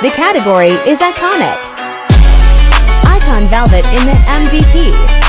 The category is iconic. Icon Velvet in the MVP.